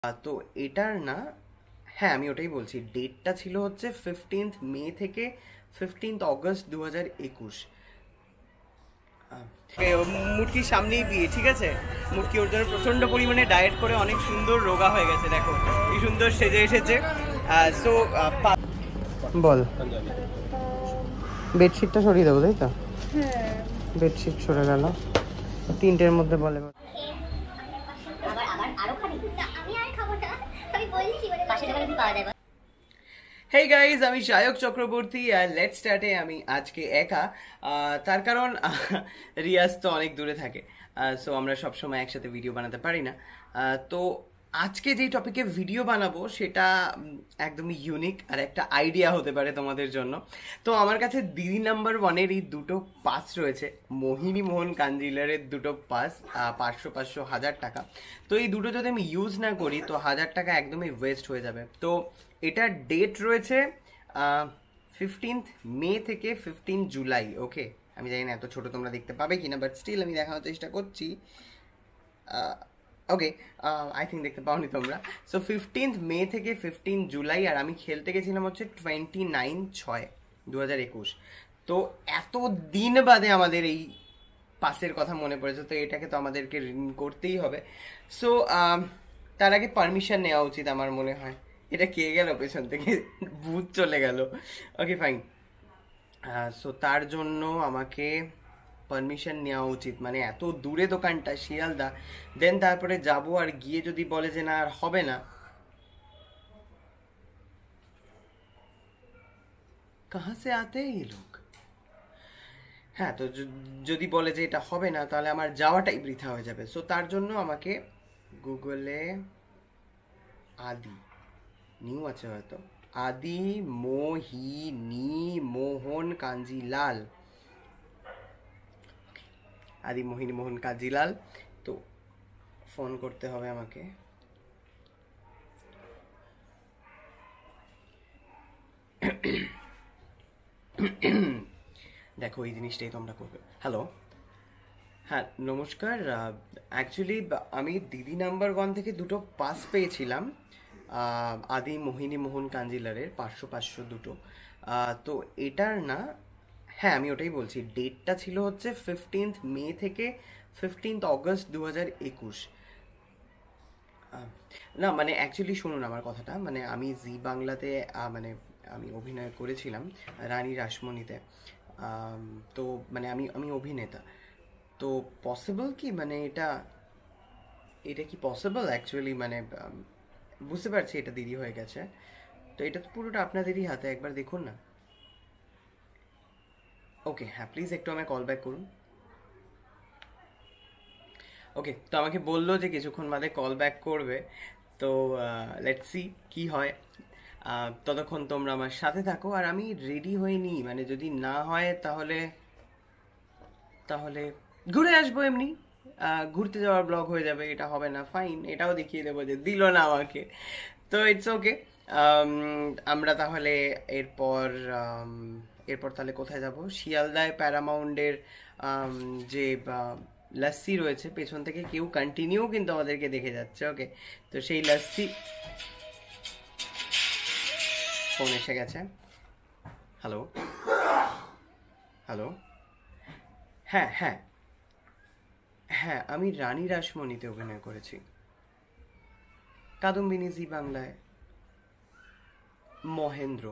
তো এটার না, হ্যাঁ আমি ওটাই বলছি, ডেটটা ছিল হচ্ছে 15th মে থেকে 15th অগস্ট 2021। মুটকির সামনেই বিয়ে, ঠিক আছে? মুটকি ওর জন্য প্রচন্ড পরিমাণে ডায়েট করে অনেক সুন্দর রোগা হয়ে গেছে, দেখো কি সুন্দর সেজে এসেছে। সো বল, বেডশিটটা সরিয়ে দেবো তাই তো? বেডশিট সরে গেল, তিনটের মধ্যে বলে। হেই গাইজ, আমি সায়ক চক্রবর্তী আর লেটস স্টার্টে। আমি আজকে একা, তার কারণ রিয়াজ তো অনেক দূরে থাকে, সো আমরা সবসময় একসাথে ভিডিও বানাতে পারি না। তো আজকে যে টপিকে ভিডিও বানাবো সেটা একদমই ইউনিক আর একটা আইডিয়া হতে পারে তোমাদের জন্য। তো আমার কাছে দিদি নাম্বার ওয়ানের এই দুটো পাস রয়েছে, মোহিনী মোহন কাঞ্জিলারের দুটো পাস, 500 500 1000 টাকা। তো এই দুটো যদি আমি ইউজ না করি তো 1000 টাকা একদমই ওয়েস্ট হয়ে যাবে। তো এটার ডেট রয়েছে 15th মে থেকে 15 জুলাই। ওকে, আমি জানি না এত ছোট তোমরা দেখতে পাবে কিনা, বাট স্টিল আমি দেখানোর চেষ্টা করছি। ওকে, আই থিঙ্ক দেখতে পাওনি তোমরা। সো 15th মে থেকে 15 জুলাই, আর আমি খেলতে গেছিলাম হচ্ছে 29/6/2021। তো এত দিন বাদে আমাদের এই পাসের কথা মনে পড়েছে, তো এটাকে তো আমাদেরকে রিনিউ করতেই হবে। সো তার আগে পারমিশন নেওয়া উচিত আমার মনে হয়। এটা কে গেল পেছন থেকে, ভূত চলে গেল। ওকে ফাইন, সো তার জন্য আমাকে পারমিশন নেওয়া উচিত, মানে এত দূরে দোকানটা শিয়ালদা, দেন তারপরে যাব, আর গিয়ে যদি বলে যে না আর হবে না, কাহা সে আতে এই লোক। হ্যাঁ, তো যদি বলে যে এটা হবে না তাহলে আমার যাওয়াটাই বৃথা হয়ে যাবে। সো তার জন্য আমাকে গুগলে আদি, নিউ আছে হয়তো, আদি মোহিনী মোহন কাঞ্জিলাল, আদি মোহিনী মোহন কাঞ্জিলাল। তো ফোন করতে হবে আমাকে। দেখো এই জিনিসটাই তোমরা করবে। হ্যালো, হ্যাঁ নমস্কার। অ্যাকচুয়ালি আমি দিদি নাম্বার ওয়ান থেকে দুটো পাস পেয়েছিলাম, আদি মোহিনী মোহন কাঞ্জিলারের 500 500 দুটো। তো এটার না, হ্যাঁ আমি ওটাই বলছি, ডেটটা ছিল হচ্ছে 15th মে থেকে 15th অগস্ট 2021। না মানে অ্যাকচুয়ালি শুনুন আমার কথাটা, মানে আমি জি বাংলাতে মানে আমি অভিনয় করেছিলাম রানী রাসমণিতে। তো মানে আমি আমি অভিনেতা। তো পসিবল কি, মানে এটা এটা কি পসিবল অ্যাকচুয়ালি, মানে বুঝতে পারছি এটা দেরি হয়ে গেছে, তো এটা তো পুরোটা আপনাদেরই হাতে, একবার দেখুন না। ওকে হ্যাঁ, প্লিজ একটু আমায় কল ব্যাক করুন। ওকে, তো আমাকে বললো যে কিছুক্ষণ বাদে কল ব্যাক করবে। তো লেটস সি কি হয়। ততক্ষণ তোমরা আমার সাথে থাকো, আর আমি রেডি হয়ে নিই, মানে যদি না হয় তাহলে তাহলে ঘুরে আসবো এমনি, ঘুরতে যাওয়ার ব্লগ হয়ে যাবে। এটা হবে না, ফাইন, এটাও দেখিয়ে দেবো যে দিল না আমাকে। তো ইটস ওকে। আমরা তাহলে এরপর এরপর তাহলে কোথায় যাব? শিয়ালদায় প্যারামাউন্টের যে লস্যি রয়েছে, পেছন থেকে কেউ কন্টিনিউ কিন্তু আমাদেরকে দেখে যাচ্ছে। ওকে, তো সেই লস্যি, ফোন এসে গেছে। হ্যালো হ্যালো, হ্যাঁ হ্যাঁ হ্যাঁ, আমি রানী রাসমণিতে অভিনয় করেছি, কাদম্বিনী জি বাংলায়, মহেন্দ্র।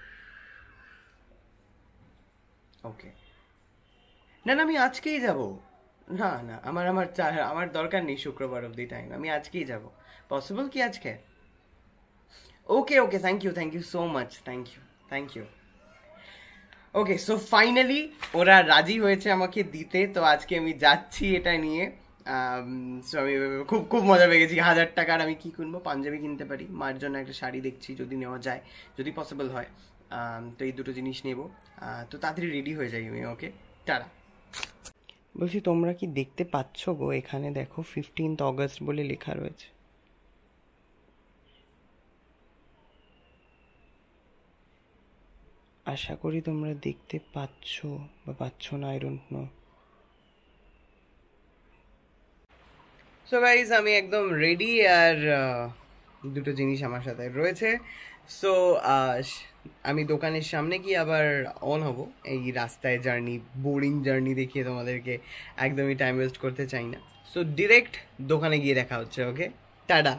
ওকে, না না আমি আজকেই যাব। না না, আমার আমার আমার দরকার নেই শুক্রবার অবধি টাইম, আমি আজকেই যাব। পসিবল কি আজকে? Okay okay, thank you so much, thank you. Okay, so finally ওরা রাজি হয়েছে আমাকে দিতে, তো আজকে আমি যাচ্ছি এটা নিয়ে। সো আমি খুব খুব মজা পেয়ে গেছি। 1000 টাকার আমি কি কিনবো? পাঞ্জাবি কিনতে পারি, মার জন্য একটা শাড়ি দেখছি যদি নেওয়া যায়, যদি পসিবল হয়। তো এই দুটো জিনিস নেব। তো তাড়াতাড়ি রেডি হয়ে যাই আমি। Okay, tata. বলছি তোমরা কি দেখতে পাচ্ছ গো? এখানে দেখো 15th অগস্ট বলে লেখা রয়েছে। আশা করি তোমরা দেখতে পাচ্ছ বা পাচ্ছ না, I don't know. So guys, আমি একদম রেডি, আর দুটো জিনিস আমার সাথে রয়েছে। সো আমি দোকানের সামনে গিয়ে আবার অন হব। এই রাস্তায় জার্নি, বোরিং জার্নি দেখিয়ে তোমাদেরকে একদমই টাইম ওয়েস্ট করতে চাই না। সো ডিরেক্ট দোকানে গিয়ে দেখা হচ্ছে। ওকে, টাটা।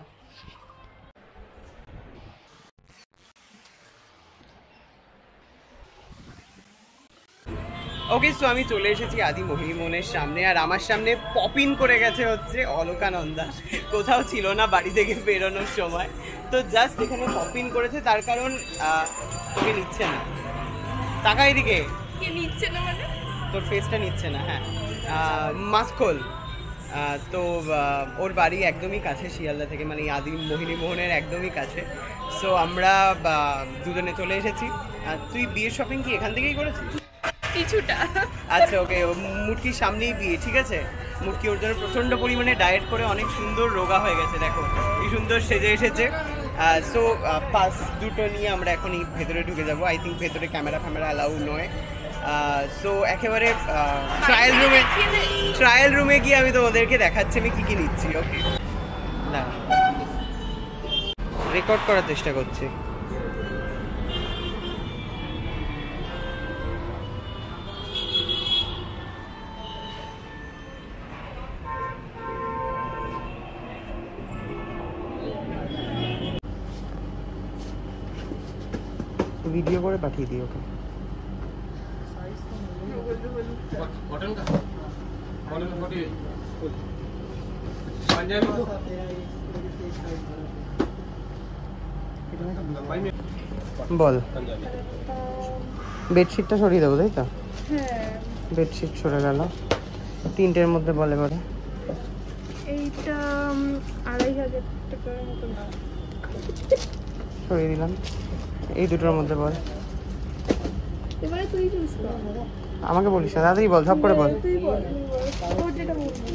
ওকে, সো আমি চলে এসেছি আদি মোহিনী মোহনের সামনে, আর আমার সামনে পপ ইন করে গেছে হচ্ছে অলকানন্দা। কোথাও ছিল না বাড়ি থেকে বেরোনোর সময়, তো জাস্ট এখানে পপ ইন করেছে। তার কারণ তোকে নিচ্ছে না, টাকা এদিকে নিচ্ছে না মানে তোর ফেসটা নিচ্ছে না। হ্যাঁ, মাস্ক খোল। তো ওর বাড়ি একদমই কাছে শিয়ালদা থেকে, মানে আদি মোহিনী মোহনের একদমই কাছে। সো আমরা দুজনে চলে এসেছি। তুই বিয়ের শপিং কি এখান থেকেই করেছিস? কিছুটা। আচ্ছা, ওকে। মুটকির সামনেই বিয়ে, ঠিক আছে। মুটকি ওর জন্য প্রচণ্ড পরিমাণে ডায়েট করে অনেক সুন্দর রোগা হয়ে গেছে, দেখো কি সুন্দর সেজে এসেছে। সো পাস দুটো নিয়ে আমরা এখন এই ভেতরে ঢুকে যাবো। আই থিঙ্ক ভেতরে ক্যামেরা ফ্যামেরা অ্যালাউ নয়। সো একেবারে ট্রায়াল রুমে গিয়ে আমি তোমাদেরকে দেখাচ্ছি আমি কী কী নিচ্ছি। ওকে, না রেকর্ড করার চেষ্টা করছি। ভিডিও করে পাঠিয়ে দিই ওকে। বল, বেডশিটটা সরিয়ে দেবো তাই তো? বেডশিট সরে গেল। তিনটের মধ্যে বলে এবারে। এইটা 2500 টাকার মতো না, সরিয়ে দিলাম। এই দুটোর মধ্যে বল। এবারে তুই চুজ কর। আমাকে বলিস না, তাড়াতাড়ি বল, সব করে বল। তুই বল, তোর যেটা বলবি।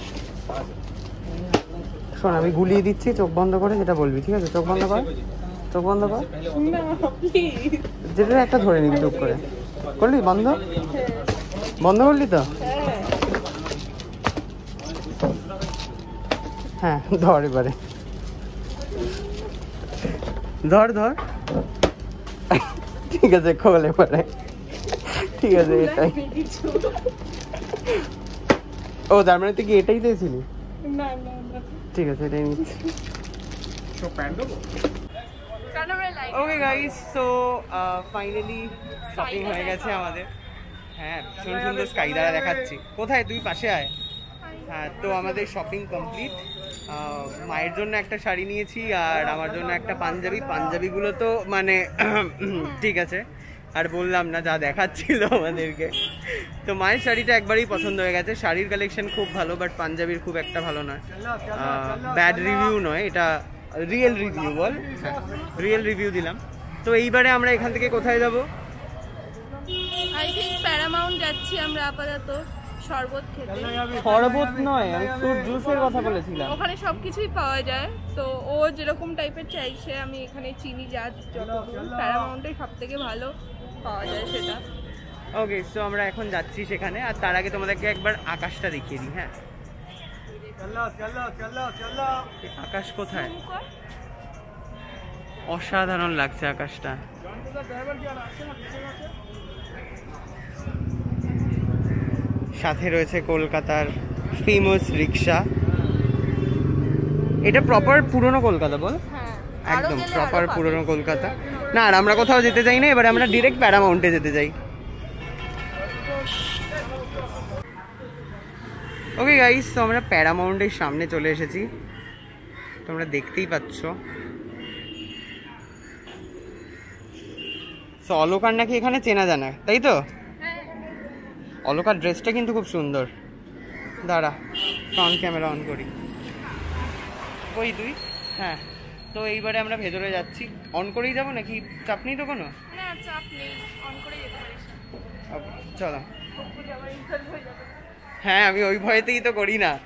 শোন, আমি গুলিয়ে দিচ্ছি, চোখ বন্ধ করে যেটা বলবি, ঠিক আছে? চোখ বন্ধ কর, চোখ বন্ধ কর। না প্লিজ। যেটা একটা ধরে নিবি চোখ করে। করলি বন্ধ? বন্ধ করলি তো? হ্যাঁ, ধর এবারে, ধর ধর। ঠিক আছে, খোল এবারে। ঠিক আছে, এটাই। ও, তার মানে তুই কি এটাই চেয়েছিলি? না না না, ঠিক আছে, এটাই নিচ্ছি। Okay guys, so finally shopping হয়ে গেছে আমাদের। হ্যাঁ, সুন্দর সুন্দর স্কাই দ্বারা দেখাচ্ছি। কোথায় তুই? পাশে আয়। হ্যাঁ, তো আমাদের শপিং কমপ্লিট। মায়ের জন্য একটা শাড়ি নিয়েছি আর আমার জন্য একটা পাঞ্জাবি। পাঞ্জাবিগুলো তো মানে ঠিক আছে, আর বললাম না, যা দেখাচ্ছিল আমাদেরকে। তো মায়ের শাড়িটা একবারই পছন্দ হয়ে গেছে। শাড়ির কালেকশন খুব ভালো, বাট পাঞ্জাবির খুব একটা ভালো নয়। ব্যাড রিভিউ নয়, এটা রিয়েল রিভিউ। বল, রিয়েল রিভিউ দিলাম। তো এইবারে আমরা এখান থেকে কোথায় যাব? আই থিংক প্যারামাউন্ট যাচ্ছি আমরা আপাতত শরবত খেতে। শরবত নয়, আমি ফ্রুট জুসের কথা বলেছিলাম। ওখানে সবকিছুই পাওয়া যায়, তো ও যেরকম টাইপের চাইছে আমি এখানে চিনি যা প্যারামাউন্টে সব থেকে ভালো পাওয়া যায় সেটা। ওকে, সো আমরা এখন যাচ্ছি সেখানে। আর তার আগে তোমাদেরকে একবার আকাশটা দেখিয়ে দিই। হ্যাঁ, আকাশ কোথায়? অসাধারণ লাগছে আকাশটা। সাথে রয়েছে কলকাতার ফেমাস রিক্সা। এটা প্রপার পুরনো কলকাতা। বল, একদম প্রপার পুরনো কলকাতা। না, আর আমরা কোথাও যেতে চাই না, এবার আমরা ডিরেক্ট প্যারামাউন্টে যেতে চাই। ওকে গাইস, তো আমরা প্যারামাউন্টের সামনে চলে এসেছি, তোমরা দেখতেই পাচ্ছ। সো অলকার নাকি এখানে চেনা জানা, তাই তো? অলকার ড্রেসটা কিন্তু খুব সুন্দর। দাঁড়া, ফ্রন্ট ক্যামেরা অন করি। ওই তুই। হ্যাঁ, তো এইবারে আমরা ভেতরে যাচ্ছি। অন করেই যাবো নাকি? চাপ নেই তো কোনো? না, চাপ নেই, অন করে যেতে পারিস। চলো। হ্যাঁ, আমি ওই ভয়েতেই তো করি না।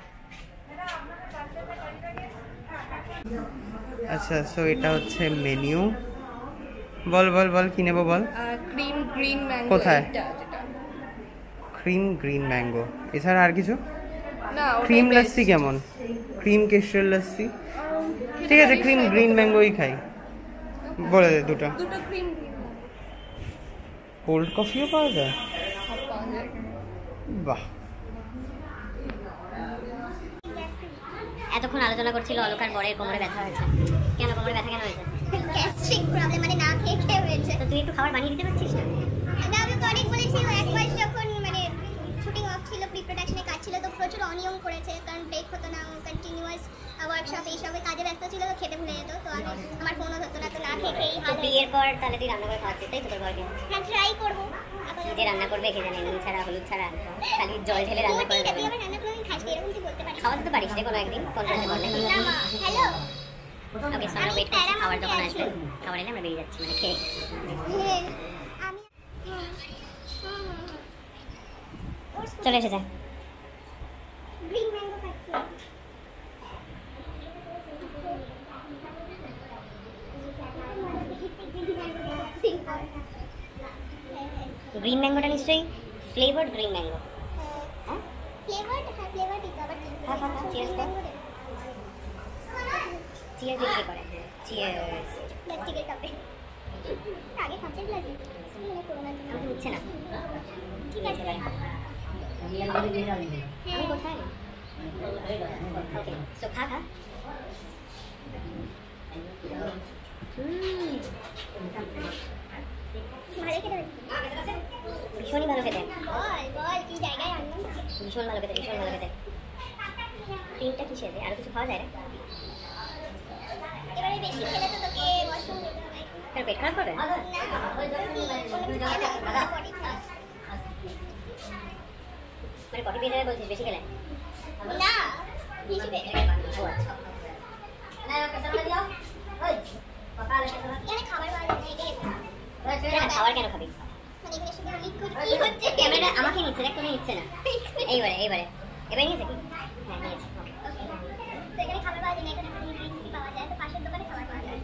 আচ্ছা, সো এটা হচ্ছে মেনু। বল বল বল, কি নেবো বল। Cream green mango. কোথায়? ক্রিম গ্রিন ম্যাঙ্গো, এছাড়া আর কিছু? না, ক্রিম লস্যি কেমন? ক্রিম কেশর লস্যি। ঠিক আছে ক্রিম গ্রিন ম্যাঙ্গোই খাই বলে দে দুটো ক্রিম কোল্ড কফিও পাওয়া যায় বাহ এতক্ষণ আলোচনা করছিল অলকার বরের কোমরে ব্যথা হয়েছে কেন কোমরে ব্যথা কেন হয়েছে গ্যাস্ট্রিক প্রবলেম মানে না খেয়ে খেয়ে হয়েছে তো তুই একটু খাবার বানিয়ে দিতে পারছিস না না আমি তো অনেক বলেছি এক মাস যখন মানে শুটিং অফ ছিল প্রি প্রোডাকশনে কাজ ছিল তো প্রচুর অনিয়ম করেছে কারণ ব্রেক হতো না কন্টিনিউয়াস ওয়ার্কশপ এইসবে কাজে ব্যস্ত ছিল তো খেতে ভুলে যেত তো আমি আমার ফোনও ধরতো না তো না খেয়ে খেয়েই তো বিয়ের পর তাহলে তুই রান্না করে খাওয়াচ্ছিস তাই তো তোর বরকে হ্যাঁ ট্রাই করবো কি যে রান্না করবে খেতে নেই নুন ছাড়া হলুদ ছাড়া খালি জল ঢেলে রান্না করে দেবে তুই আবার রান্না করে আমি খাস এরকম তুই বলতে পারিস খাওয়াতে তো পারিস রে কোনো একদিন ফোন করতে পারলে হ্যালো ওকে সো আমরা ওয়েট করছি খাবার যখন আসবে খাবার এলে আমরা বেরিয়ে যাচ্ছি মানে খেয়ে আমি চলে এসেছে গ্রিন ম্যাঙ্গো খাচ্ছি গ্রিন ম্যাঙ্গোটা নিশ্চয়ই ফ্লেভার্ড গ্রিন ম্যাঙ্গো ফ্লেভারড হ্যাঁ ফ্লেভারড দিতে আবার চিয়ার্স কর চিয়ার্স দিতে করে চিয়ার্স প্লাস্টিকের কাপে আগে খাচ্ছেন প্লাস্টিক মানে করোনার জন্য আমাকে হচ্ছে না ঠিক আছে ভাই আমি কোথায় ওকে সো খা খা ভালো খেতে ভীষণই ভালো খেতে বল কি জায়গায় আনলাম ভীষণ ভালো খেতে ভীষণ ভালো খেতে ক্রিমটা কিসের আর কিছু খাওয়া যায় না এবারে বেশি খেলে তো তোকে ওয়াশরুম যেতে হবে তোর পেট খারাপ করবে মানে পটি পেয়ে যাবে বলছিস বেশি খেলে না হিসেবে ও আচ্ছা এখানে খাবার পাওয়া যায় না এটাই খাবার কেন খাবি মানে এখানে শুধু লিকুইড কি হচ্ছে ক্যামেরা আমাকে নিচ্ছে দেখ তুমি নিচ্ছে না এইবারে এবারে নিয়েছে কি হ্যাঁ নিয়েছে তো এখানে খাবার পাওয়া যায় না এখানে ড্রিঙ্কস পাওয়া যায় তো পাশের দোকানে খাবার পাওয়া যায়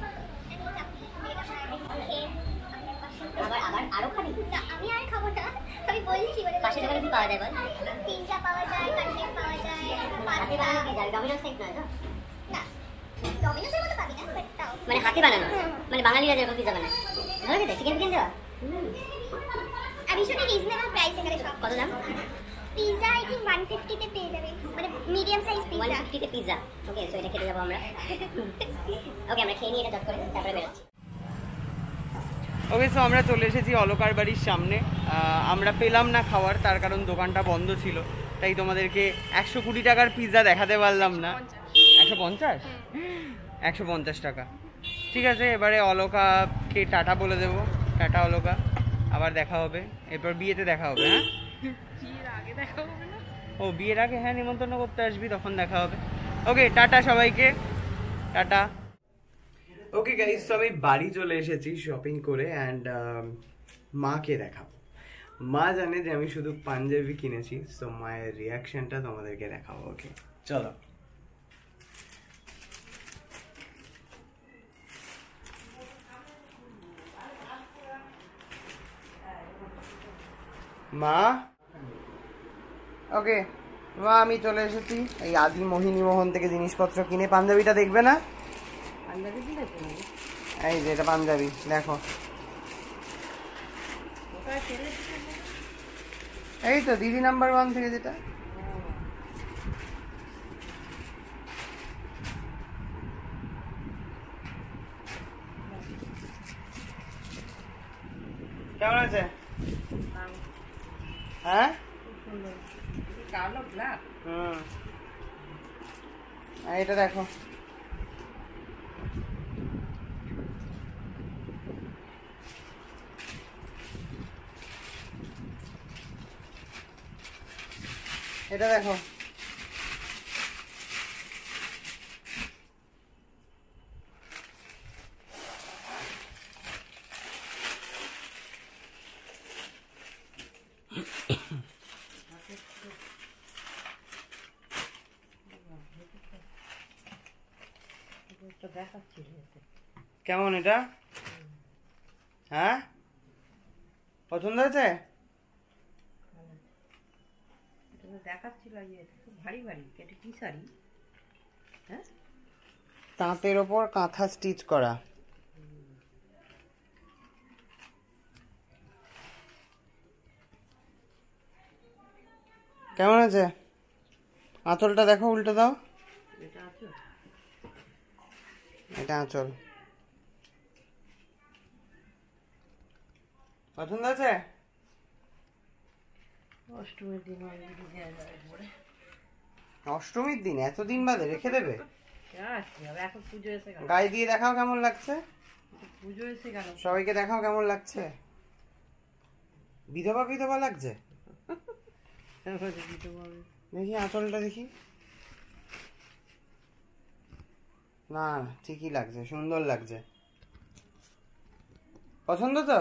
আবার আরো খাবি না আমি আর খাবো না আমি বলছি মানে পাশের দোকানে কি পাওয়া যায় বল পিৎজা পাওয়া যায় কাটলেট পাওয়া যায় হাতে পাস্তা বানানো কি যায় ডমিনোস টাইপ নয় তো না ডমিনোসের মতো পাবি না বাট তাও মানে হাতে বানানো মানে বাঙালিরা যেরকম পিৎজা বানায় ভালো খেতে চিকেন ফিকেন দেওয়া আর ভীষণই রিজনেবল প্রাইস এখানে সব কত দাম পিৎজা আই থিঙ্ক 150 তে পেয়ে যাবে মানে মিডিয়াম সাইজ পিৎজা 150 তে পিৎজা ওকে সো এটা খেতে যাবো আমরা ওকে আমরা খেয়ে নিয়ে এটা চট করে তারপরে বেরোচ্ছি ওকে সো আমরা চলে এসেছি অলকার বাড়ির সামনে আমরা পেলাম না খাওয়ার তার কারণ দোকানটা বন্ধ ছিল তাই তোমাদেরকে 120 টাকার পিৎজা দেখাতে পারলাম না 150 150 টাকা ঠিক আছে এবারে অলকাকে টাটা বলে দেবো টাটা অলকা আবার দেখা হবে এরপর বিয়েতে দেখা হবে হ্যাঁ বিয়ের আগে দেখা হবে না ও বিয়ের আগে হ্যাঁ নিমন্ত্রণ করতে আসবি তখন দেখা হবে ওকে টাটা সবাইকে টাটা ওকে গাইস তো আমি বাড়ি চলে এসেছি শপিং করে অ্যান্ড মাকে দেখাবো মা জানে যে আমি শুধু পাঞ্জাবি কিনেছি সো মায়ের রিয়াকশনটা তোমাদেরকে দেখাবো ওকে চলো মা ওকে মা আমি চলে এসেছি এই আদি মোহিনী মোহন থেকে জিনিসপত্র কিনে পাঞ্জাবিটা দেখবে না এই যে এটা পাঞ্জাবি দেখো এই তো দিদি নাম্বার 1 থেকে যেটা কেমন আছে হ্যাঁ কালো ব্ল্যাক এটা দেখো এটা দেখো কেমন এটা হ্যাঁ পছন্দ হয়েছে দেখাচ্ছিল ভারী ভারী এটা কি শাড়ি হ্যাঁ তাঁতের ওপর কাঁথা স্টিচ করা। কেমন আছে? আঁচলটা দেখো, উল্টে দাও। এটা আঁচল। পছন্দ আছে? অষ্টমীর দিন এতদিন বাদে রেখে দেবে? গায়ে দিয়ে দেখাও কেমন লাগছে। সবাইকে দেখাও কেমন লাগছে। বিধবা বিধবা লাগছে। দেখি আঁচলটা দেখি। না ঠিকই লাগছে, সুন্দর লাগছে। পছন্দ তো?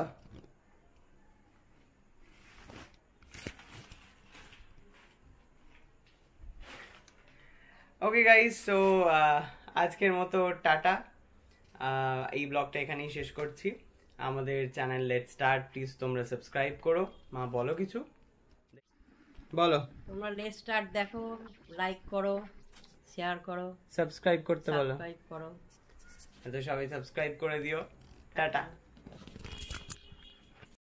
ওকে গাইস, সো আজকের মতো টাটা। এই ব্লগটা এখানেই শেষ করছি। আমাদের চ্যানেল লেটস স্টার্ট প্লিজ তোমরা সাবস্ক্রাইব করো। মা বলো কিছু, বলো। তোমরা লেটস স্টার্ট দেখো, লাইক করো, শেয়ার করো, সাবস্ক্রাইব করতে বলো। সাবস্ক্রাইব করো। তো সবাই সাবস্ক্রাইব করে দিও। টাটা।